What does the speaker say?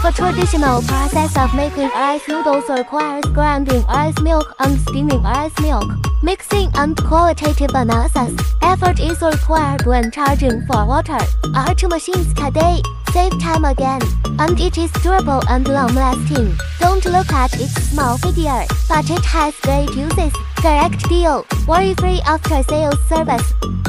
a traditional process of making rice noodles requires grinding rice milk and steaming rice milk, mixing and qualitative analysis. Effort is required when charging for water. Our two machines today save time again, and it is durable and long-lasting. Don't look at its small figure, but it has great uses. Direct deal, worry-free after-sales service.